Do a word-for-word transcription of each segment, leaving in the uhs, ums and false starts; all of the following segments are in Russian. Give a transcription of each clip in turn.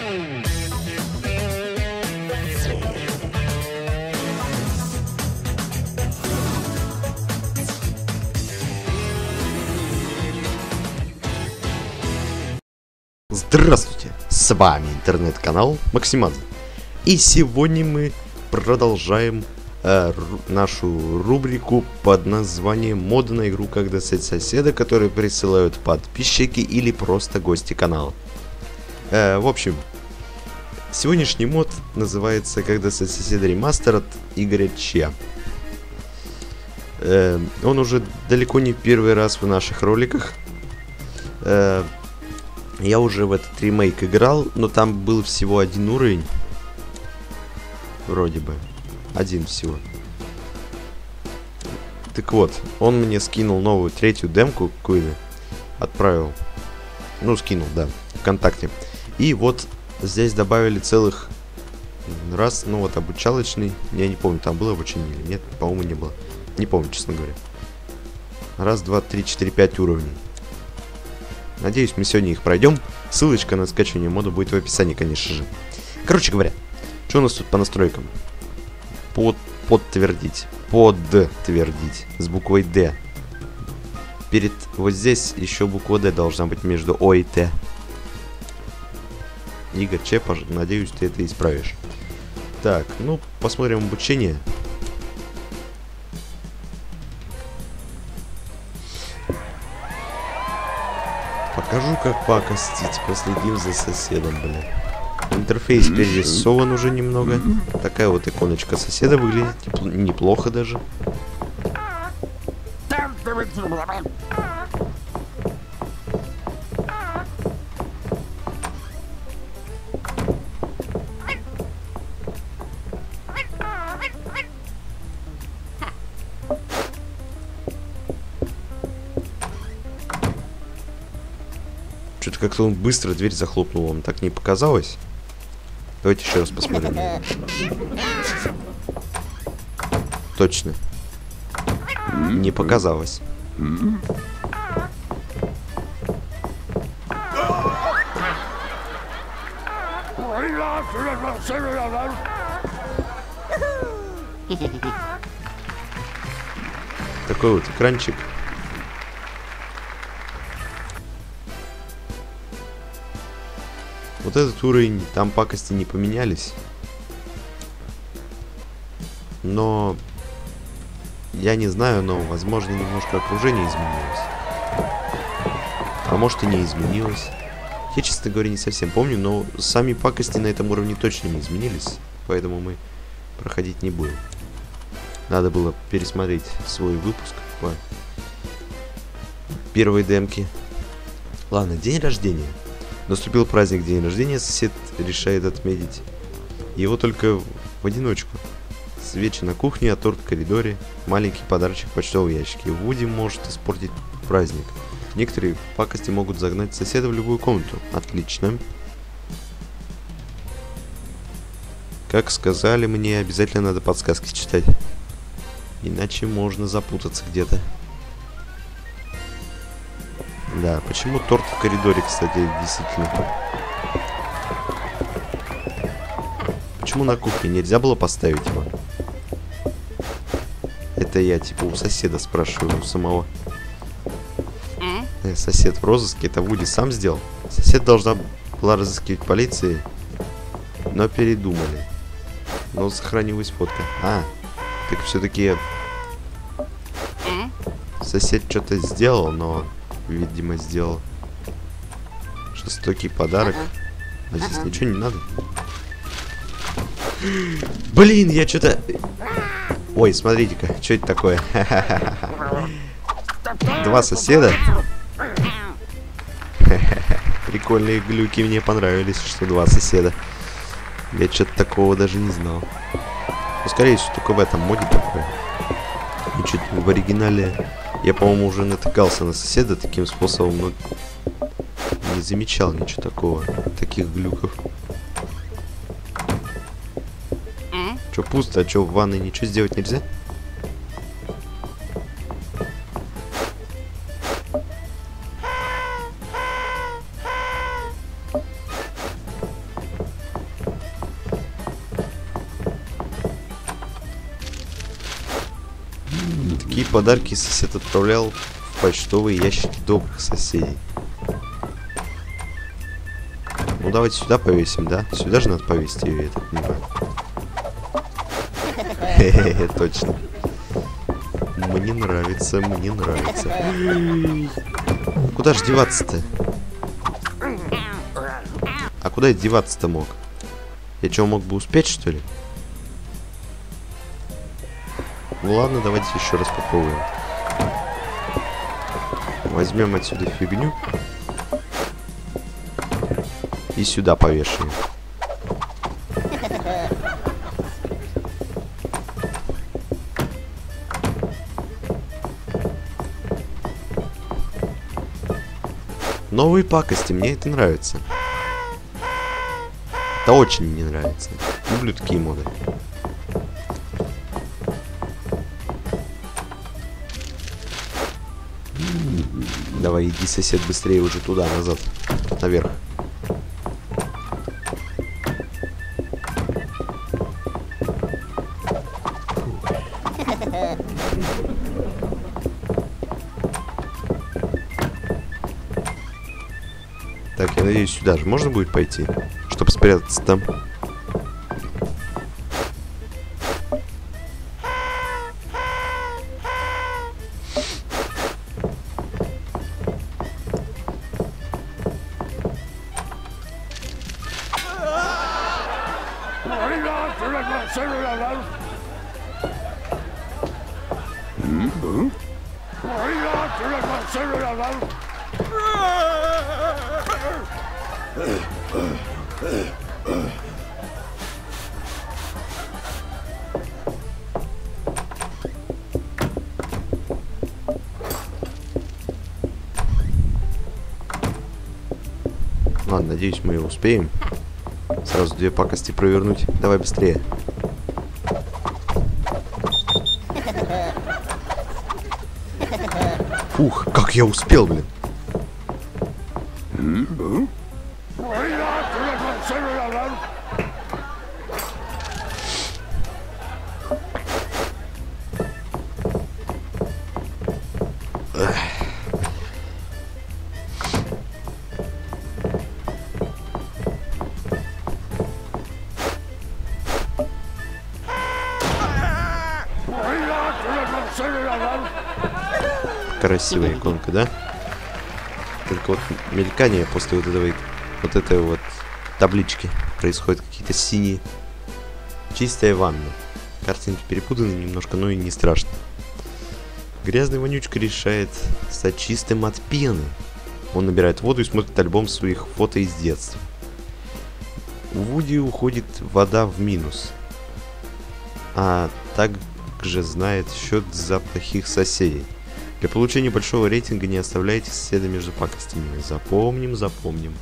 Здравствуйте, с вами интернет-канал Максиман. И сегодня мы продолжаем э, ру нашу рубрику под названием «Моды на игру, когда соседа», которые присылают подписчики или просто гости канала. Э, в общем, сегодняшний мод называется «Когда соседа ремастер» от Игоря Че. Э, он уже далеко не первый раз в наших роликах. Э, Я уже в этот ремейк играл, но там был всего один уровень. Вроде бы. Один всего. Так вот, он мне скинул новую третью демку какую-то. Отправил. Ну, скинул, да. ВКонтакте. И вот здесь добавили целых раз, ну вот, обучалочный. Я не помню, там было обучение или нет. По-моему, не было. Не помню, честно говоря. Раз, два, три, четыре, пять уровней. Надеюсь, мы сегодня их пройдем. Ссылочка на скачивание мода будет в описании, конечно же. Короче говоря, что у нас тут по настройкам? Под, подтвердить. Подтвердить. С буквой D. Перед вот здесь еще буква D должна быть между О и Т. Игорь Че, надеюсь, ты это исправишь. Так, ну, посмотрим обучение. Покажу, как пакостить. Последим за соседом, бля. Интерфейс перерисован уже немного. Такая вот иконочка соседа выглядит. Неплохо даже. Что-то как-то он быстро дверь захлопнул, вам так не показалось? Давайте еще раз посмотрим. Точно. Не показалось. Такой вот экранчик. Вот этот уровень, там пакости не поменялись. Но я не знаю, но возможно немножко окружение изменилось. А может и не изменилось. Я, честно говоря, не совсем помню, но сами пакости на этом уровне точно не изменились. Поэтому мы проходить не будем. Надо было пересмотреть свой выпуск по первой демке. Ладно, день рождения. Наступил праздник день рождения, сосед решает отметить его только в одиночку. Свечи на кухне, а торт в коридоре, маленький подарочек в почтовом ящике. Вуди может испортить праздник. Некоторые пакости могут загнать соседа в любую комнату. Отлично. Как сказали мне, обязательно надо подсказки читать. Иначе можно запутаться где-то. Да, почему торт в коридоре, кстати, действительно? Почему на кухне нельзя было поставить его? Это я, типа, у соседа спрашиваю, у самого. Э, сосед в розыске, это Вуди сам сделал? Сосед должна была разыскивать полиции, но передумали. Но сохранилась фотка. А, так все-таки сосед что-то сделал, но... Видимо, сделал жестокий подарок. А здесь ничего не надо. Блин, я что-то... Ой, смотрите-ка, что это такое? Два соседа. Прикольные глюки, мне понравились, что два соседа. Я что-то такого даже не знал. Ну, скорее всего, только в этом моде такое. И что-то в оригинале... Я, по-моему, уже натыкался на соседа таким способом, но не замечал ничего такого, таких глюков. Че, пусто, а че, в ванной ничего сделать нельзя? Какие подарки сосед отправлял в почтовые ящики добрых соседей? Ну давайте сюда повесим, да? Сюда же надо повесить ее, я так понимаю. Хе-хе, точно. Мне нравится, мне нравится. Куда же деваться-то? А куда я деваться-то мог? Я что, мог бы успеть, что ли? Ну ладно, давайте еще раз попробуем. Возьмем отсюда фигню. И сюда повешаем. Новые пакости, мне это нравится. Это очень мне нравится. Люблю такие моды. Давай, иди, сосед, быстрее уже туда, назад. Наверх. Так, я надеюсь, сюда же можно будет пойти, чтобы спрятаться там. Ладно, надеюсь, мы его успеем. Сразу две пакости провернуть. Давай быстрее. Фух, как я успел, блин. Красивая иконка, да? Только вот мелькание после вот этого вот этой вот таблички происходит, какие-то синие. Чистая ванна. Картинки перепутаны немножко, но и не страшно. Грязный вонючка решает стать чистым от пены. Он набирает воду и смотрит альбом своих фото из детства. У Вуди уходит вода в минус. А также знает счет за плохих соседей. Для получения большого рейтинга не оставляйте соседа между пакостями. Запомним, запомним.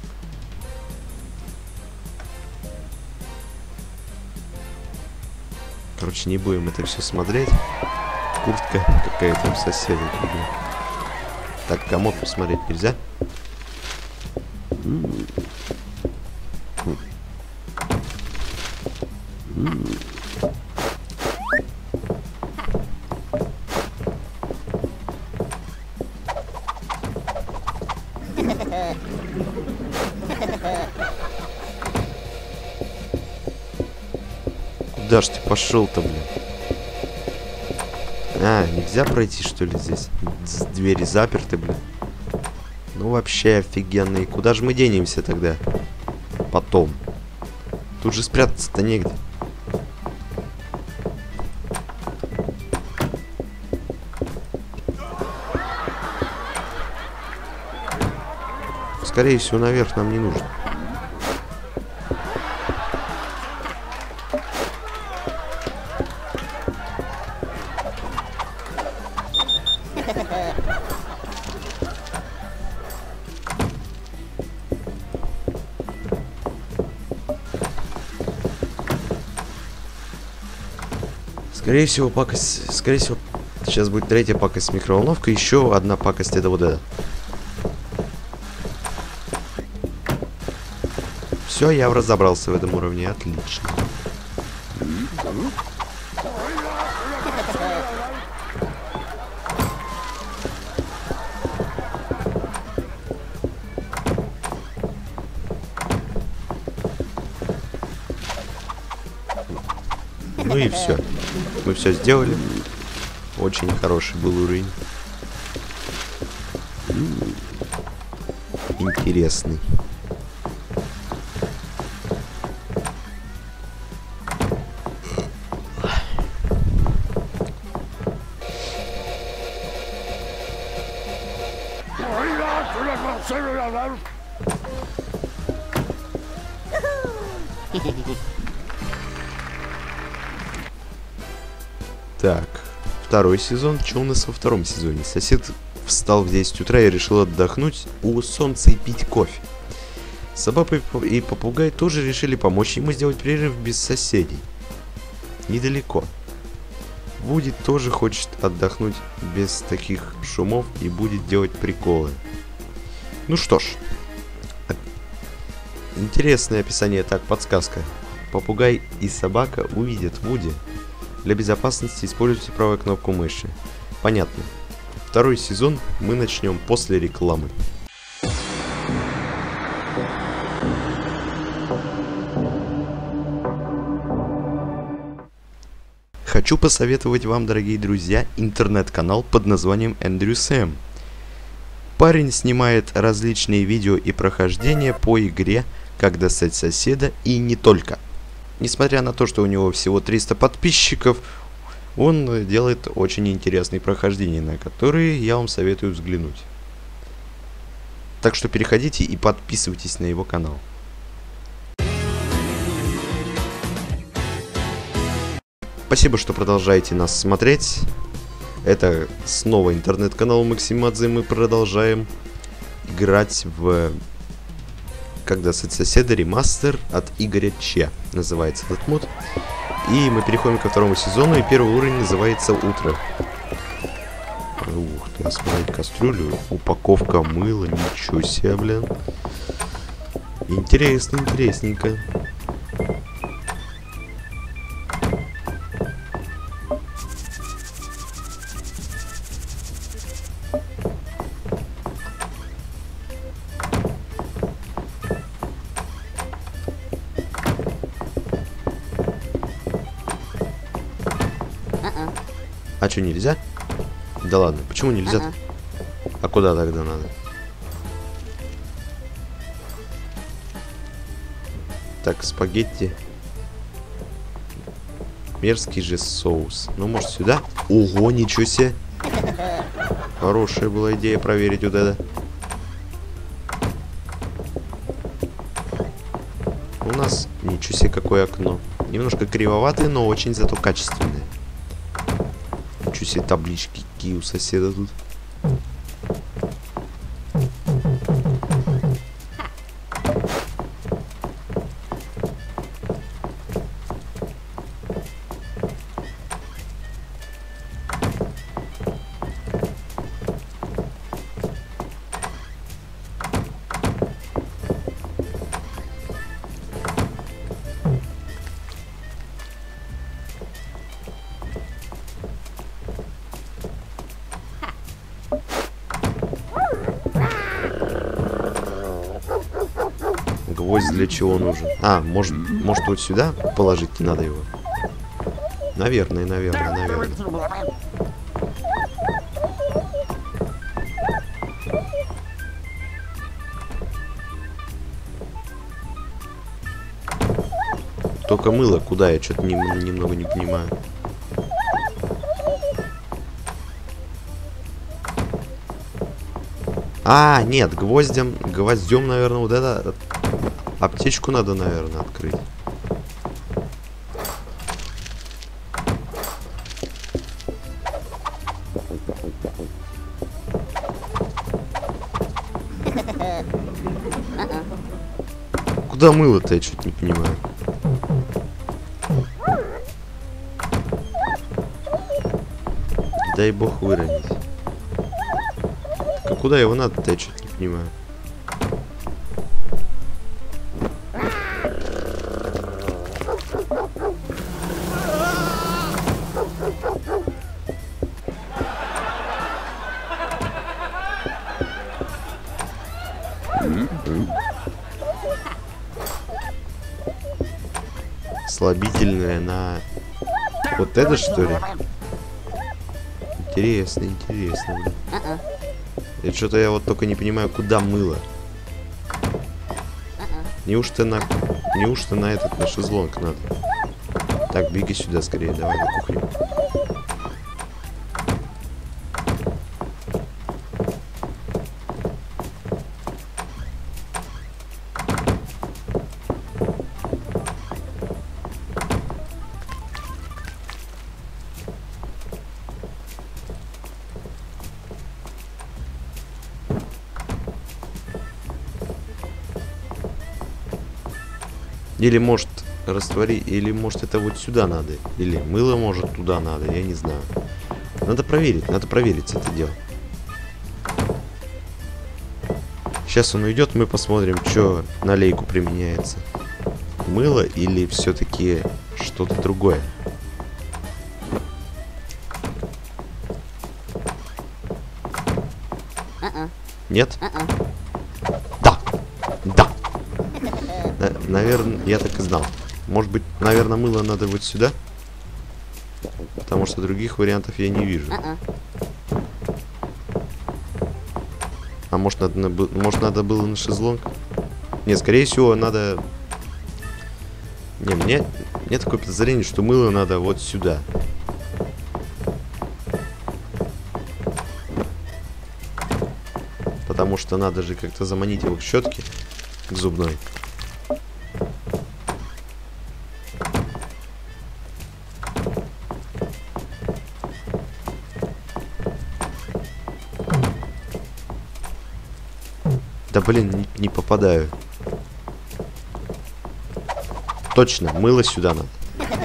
Короче, не будем это все смотреть. Куртка какая-то у соседа. Так, комод посмотреть нельзя. Куда ж ты пошел-то, блин? А, нельзя пройти, что ли, здесь? Двери заперты, блин. Ну, вообще офигенно. И куда же мы денемся тогда? Потом. Тут же спрятаться-то негде. Скорее всего, наверх нам не нужно. Скорее всего, пакость... Скорее всего, сейчас будет третья пакость с микроволновкой. Еще одна пакость — это вот эта. Все, я разобрался в этом уровне. Отлично. Ну и все. Мы все сделали. Очень хороший был уровень. Интересный. Так, второй сезон. Что у нас во втором сезоне? Сосед встал в десять утра и решил отдохнуть у солнца и пить кофе. Собака и попугай тоже решили помочь ему сделать перерыв без соседей. Недалеко. Вуди тоже хочет отдохнуть без таких шумов и будет делать приколы. Ну что ж. Интересное описание, так, подсказка. Попугай и собака увидят Вуди. Для безопасности используйте правую кнопку мыши. Понятно. Второй сезон мы начнем после рекламы. Хочу посоветовать вам, дорогие друзья, интернет-канал под названием Эндрю Сэм. Парень снимает различные видео и прохождения по игре «Как достать соседа» и не только. Несмотря на то, что у него всего триста подписчиков, он делает очень интересные прохождения, на которые я вам советую взглянуть. Так что переходите и подписывайтесь на его канал. Спасибо, что продолжаете нас смотреть. Это снова интернет-канал Максимадзе. Мы продолжаем играть в «Как достать соседа» ремастер от Игоря Че. Называется этот мод. И мы переходим ко второму сезону. И первый уровень называется «Утро». Ух ты, смотрите, кастрюлю. Упаковка мыла. Ничего себе, блин. Интересно, интересненько. А что, нельзя? Да ладно, почему нельзя? Uh-uh. А куда тогда надо? Так, спагетти. Мерзкий же соус. Ну, может, сюда? Ого, ничего себе. Хорошая была идея проверить вот это. У нас, ничего себе, какое окно. Немножко кривоватое, но очень зато качественное. Ничего себе, таблички какие у соседа тут. Гвоздь для чего нужен? А, может, может вот сюда положить не надо его? Наверное, наверное, наверное. Только мыло куда? Я что-то не, немного не понимаю. А, нет, гвоздем, гвоздем, наверное, вот это... Аптечку надо, наверное, открыть. Куда мыло-то, я что-то не понимаю. Дай бог выронить. Так, а куда его надо-то, я что-то не понимаю. Слабительное на Вот это что ли? Интересно, интересно, блин. И что-то я вот только не понимаю, куда мыло. Неужто на... Неужто на этот, на шезлонг надо? Так, беги сюда скорее, давай на кухню. Или может раствори, или может это вот сюда надо, или мыло может туда надо, я не знаю. Надо проверить, надо проверить это дело. Сейчас он уйдет, мы посмотрим, что на лейку применяется. Мыло или все-таки что-то другое. Нет? Да! Да! Наверное, я так и знал. Может быть, наверное, мыло надо вот сюда? Потому что других вариантов я не вижу. А может надо, может, надо было на шезлонг? Нет, скорее всего, надо... Не, мне, мне такое подозрение, что мыло надо вот сюда. Потому что надо же как-то заманить его к щетке, к зубной. Да блин, не, не попадаю. Точно, мыло сюда надо.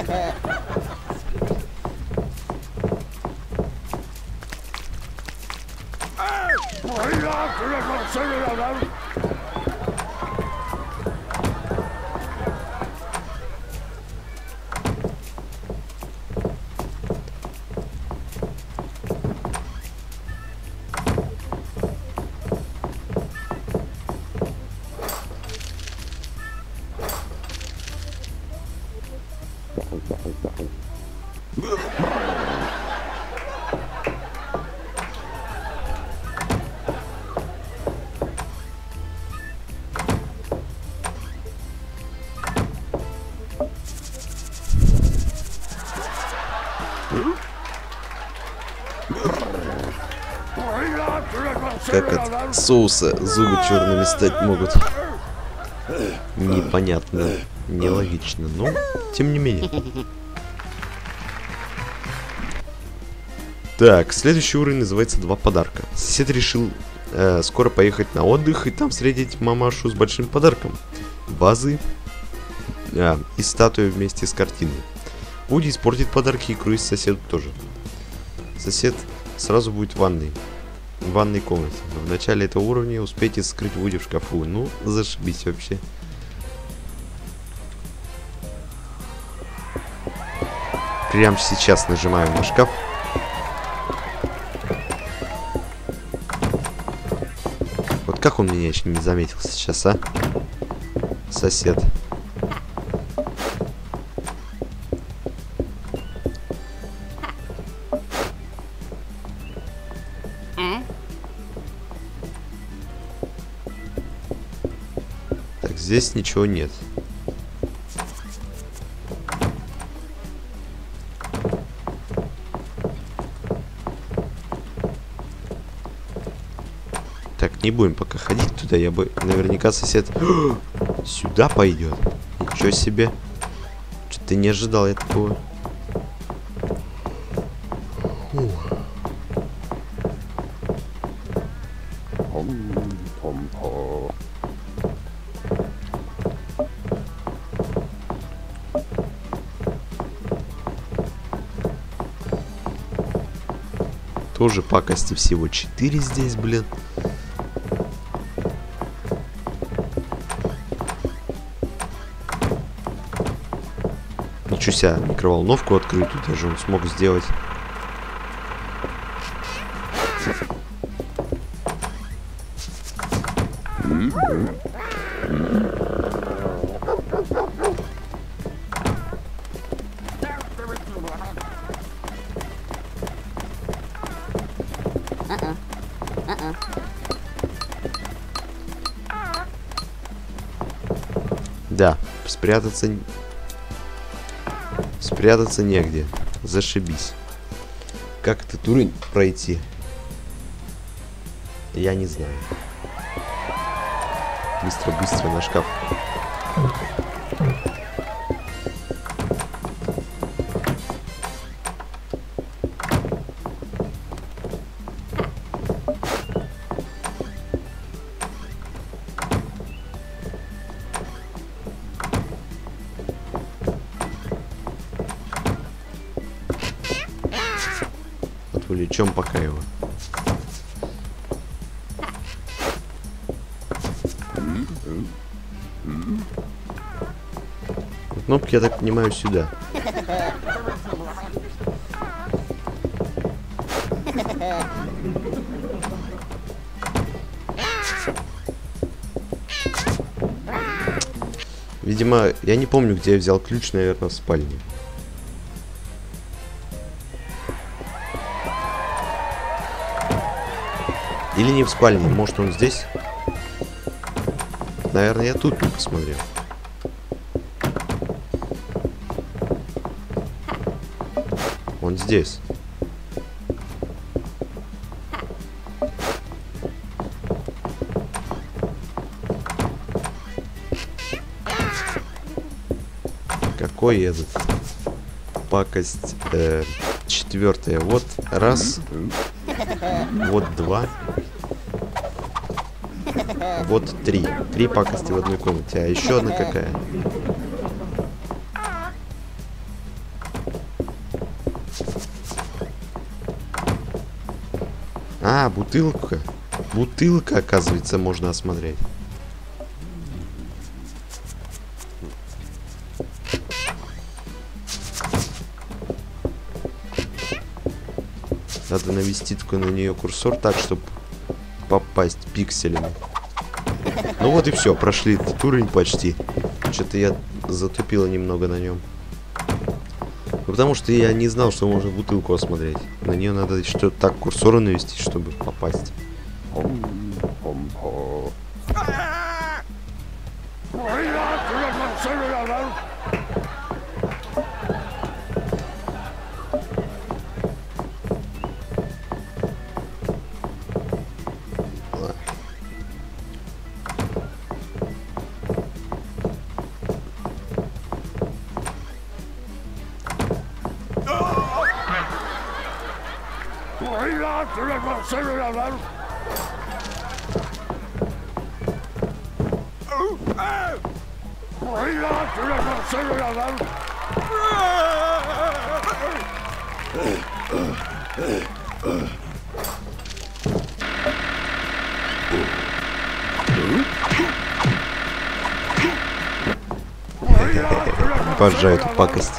Как от соуса зубы черными стать могут. Непонятно, нелогично, но тем не менее. Так, следующий уровень называется «Два подарка». Сосед решил э, скоро поехать на отдых и там встретить мамашу с большим подарком. Вазы э, и статуя вместе с картиной. Вуди испортит подарки и круиз соседу тоже. Сосед сразу будет в ванной. В ванной комнате. В начале этого уровня успейте скрыть Вуди в шкафу. Ну, зашибись вообще. Прямо сейчас нажимаем на шкаф. Вот как он меня еще не заметил сейчас, а? Сосед. Так, здесь ничего нет. Так, не будем пока ходить туда, я бы... Наверняка сосед сюда пойдет. Ничего себе. Что-то не ожидал я такого. Тоже пакости всего четыре здесь, блин. Ничего себе, микроволновку открытую даже он смог сделать. Ля, спрятаться... Спрятаться негде. Зашибись. Как этот уровень пройти? Я не знаю. Быстро-быстро на шкаф. Отвлечем пока его. Кнопки, я так понимаю, сюда. Видимо, я не помню, где я взял ключ, наверное, в спальне. Или не в спальне, может он здесь? Наверное, я тут не посмотрел. Он здесь. Какой этот? Пакость э, четвертая. Вот раз. Вот два. Вот три. Три пакости в одной комнате. А еще одна какая? А, бутылка. Бутылка, оказывается, можно осмотреть. Надо навести только на нее курсор так, чтобы попасть пикселями. Ну вот и все, прошли этот уровень почти. Что-то я затупила немного на нем. Ну, потому что я не знал, что можно бутылку осмотреть. На нее надо что-то так курсору навести, чтобы попасть. Обожаю эту пакость.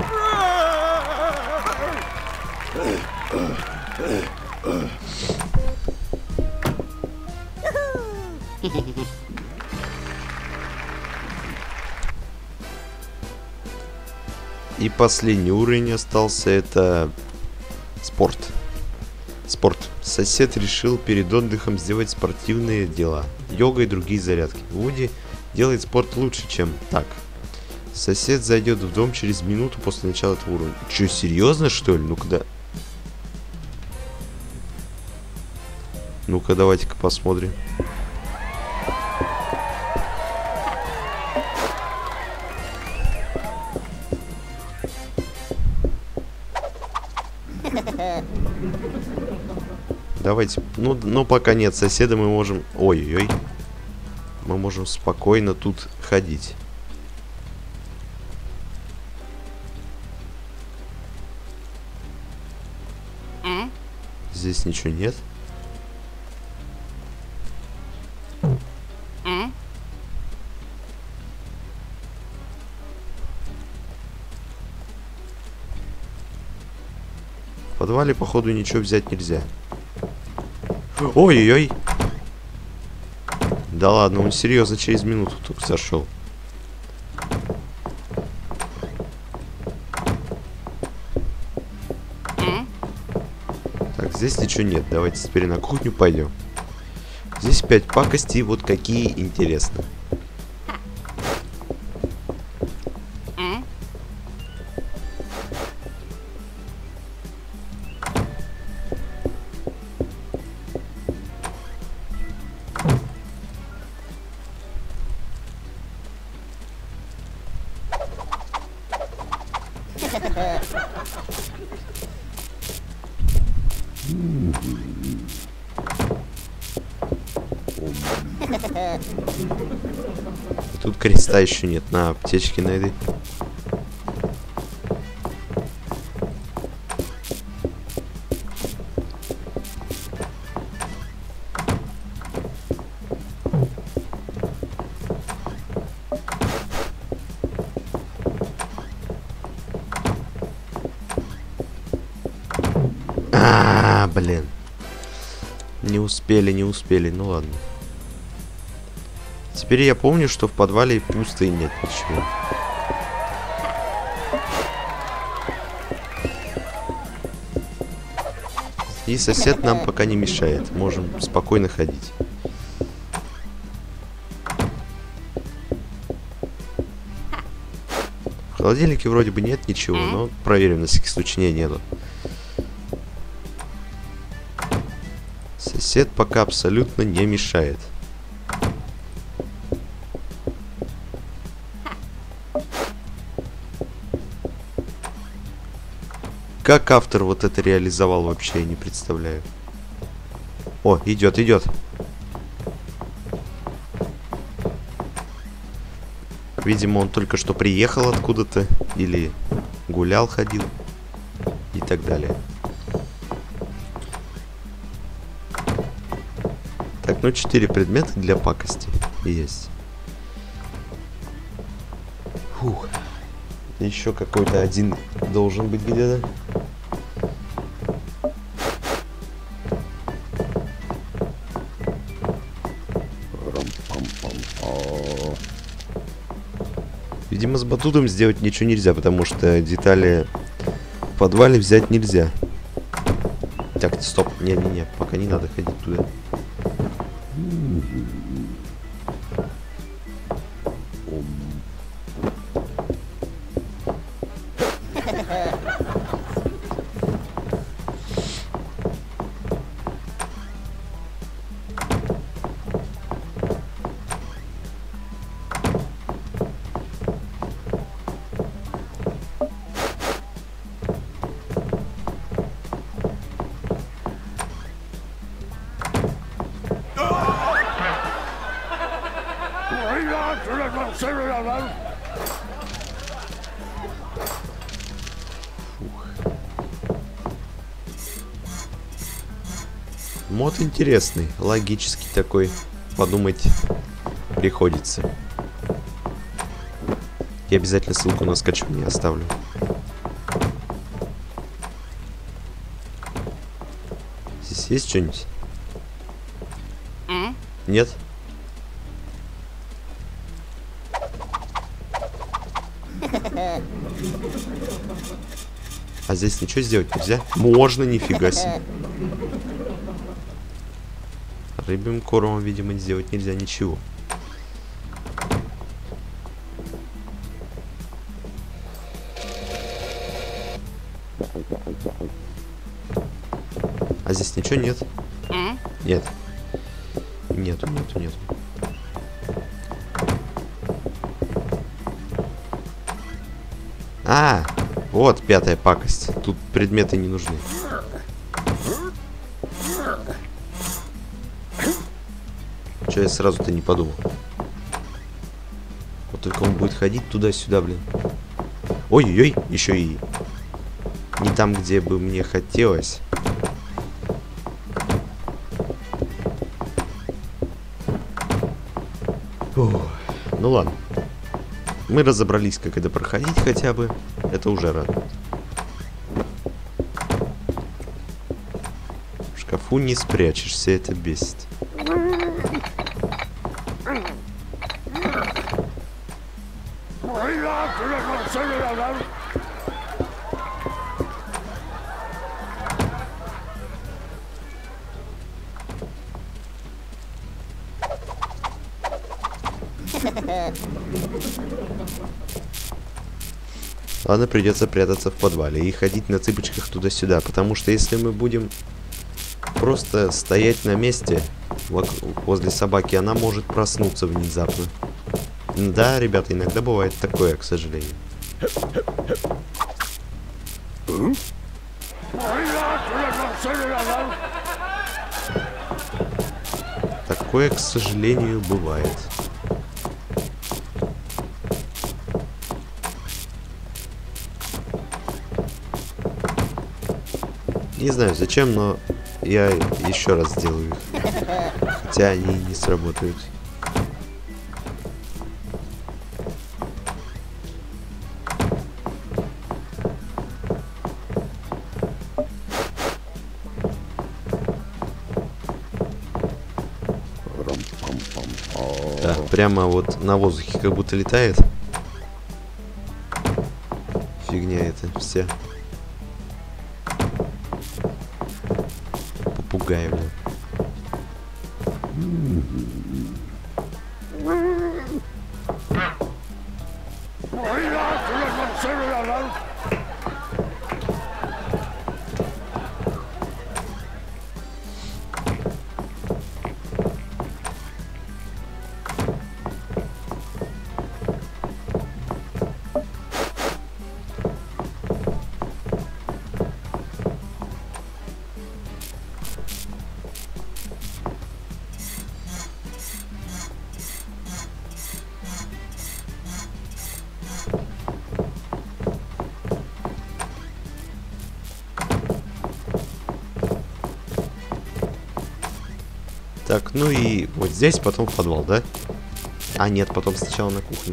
И последний уровень остался, это спорт. Спорт. Сосед решил перед отдыхом сделать спортивные дела. Йога и другие зарядки. Вуди делает спорт лучше, чем так. Сосед зайдет в дом через минуту после начала этого уровня. Че, серьезно, что ли? Ну-ка, да. Ну-ка, давайте-ка посмотрим. Давайте. Ну, но пока нет соседа, мы можем... Ой-ой-ой. Мы можем спокойно тут ходить. Здесь ничего нет. В подвале, походу, ничего взять нельзя. Ой-ой-ой. Да ладно, он серьезно через минуту только зашел. Так, здесь ничего нет. Давайте теперь на кухню пойдем. Здесь пять пакостей, вот какие интересно. Тут креста еще нет, на аптечке найди. А, блин. Не успели, не успели, ну ладно. Теперь я помню, что в подвале пусто и нет ничего. И сосед нам пока не мешает. Можем спокойно ходить. В холодильнике вроде бы нет ничего, но проверим, на всякий случай не, нету. Сосед пока абсолютно не мешает. Как автор вот это реализовал, вообще я не представляю. О, идет, идет. Видимо, он только что приехал откуда-то. Или гулял, ходил. И так далее. Так, ну четыре предмета для пакости есть. Фух. Еще какой-то один должен быть где-то. Видимо, с батутом сделать ничего нельзя, потому что детали в подвале взять нельзя. Так, стоп. Не-не-не, пока не надо ходить туда. Мод интересный, логический такой, подумать приходится. Я обязательно ссылку на скачивание оставлю. Здесь есть что-нибудь? Mm? Нет? А здесь ничего сделать нельзя? Можно, нифига себе. Рыбьим кормом, видимо, сделать нельзя ничего. А здесь ничего нет? Нет. Нету, нету, нету. А, вот пятая пакость. Тут предметы не нужны. Че я сразу-то не подумал. Вот только он будет ходить туда-сюда, блин. Ой-ой-ой, еще и не там, где бы мне хотелось. Фух. Ну ладно. Мы разобрались, как это проходить хотя бы. Это уже радует. В шкафу не спрячешься, это бесит. Ладно, придется прятаться в подвале и ходить на цыпочках туда-сюда, потому что если мы будем просто стоять на месте возле собаки, она может проснуться внезапно. Да, ребята, иногда бывает такое, к сожалению. Такое, к сожалению, бывает. Не знаю зачем, но я еще раз сделаю их. Хотя они не сработают. Да, прямо вот на воздухе как будто летает. Фигня это вся. Попугай, блин. Так, ну и вот здесь, потом в подвал, да? А, нет, потом сначала на кухню.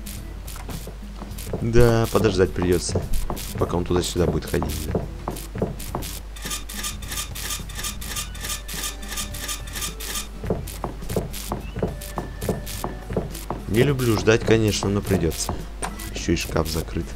Да, подождать придется, пока он туда-сюда будет ходить, да. Не люблю ждать, конечно, но придется. Еще и шкаф закрыт.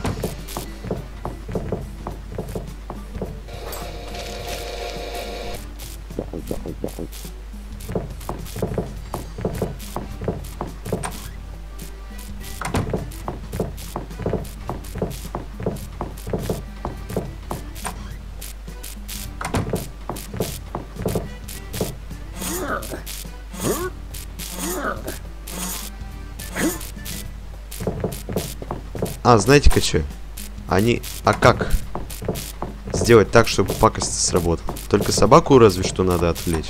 А, знаете-ка что? Они... А как сделать так, чтобы пакость сработала? Только собаку разве что надо отвлечь.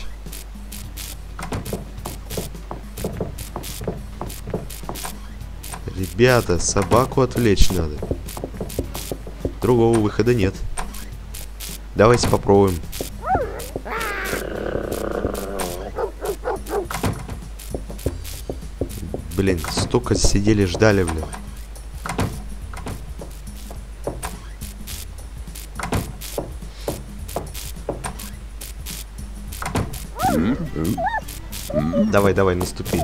Ребята, собаку отвлечь надо. Другого выхода нет. Давайте попробуем. Блин, столько сидели, ждали, блин. Давай, давай, наступи.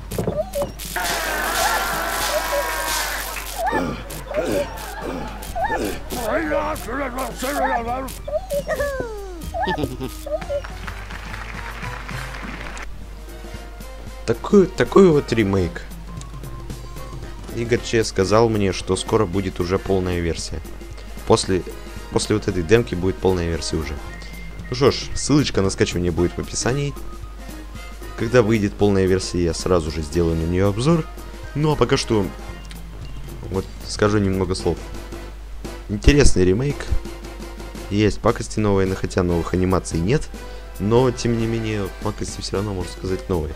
Такой, такой вот ремейк. Игорь Че сказал мне, что скоро будет уже полная версия. После, после вот этой демки будет полная версия уже. Ну что ж, ссылочка на скачивание будет в описании. Когда выйдет полная версия, я сразу же сделаю на нее обзор. Ну а пока что, вот скажу немного слов. Интересный ремейк. Есть пакости новые, но хотя новых анимаций нет. Но, тем не менее, пакости все равно, можно сказать, новые.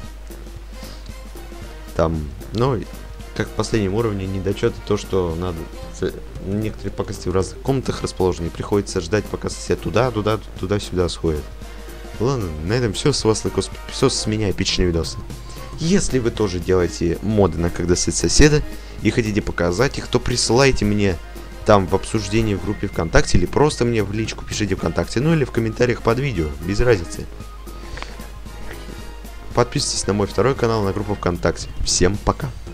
Там, ну, как в последнем уровне, недочеты, то, что надо... Некоторые пакости в разных комнатах расположены, и приходится ждать, пока сосед туда, туда, туда-сюда сходит. Ладно, на этом все. С вас лайкос, все, с меня эпичные видосы. Если вы тоже делаете моды на когда сосед соседа и хотите показать их, то присылайте мне там в обсуждении в группе ВКонтакте, или просто мне в личку пишите ВКонтакте, ну или в комментариях под видео, без разницы. Подписывайтесь на мой второй канал, на группу ВКонтакте. Всем пока.